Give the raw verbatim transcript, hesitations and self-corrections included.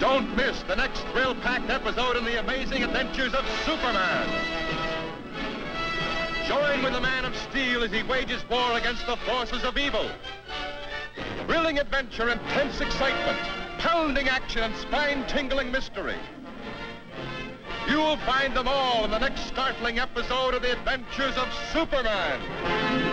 Don't miss the next thrill-packed episode in the amazing adventures of Superman. Join with the Man of Steel as he wages war against the forces of evil. Thrilling adventure, intense excitement, pounding action, and spine-tingling mystery. You'll find them all in the next startling episode of the Adventures of Superman.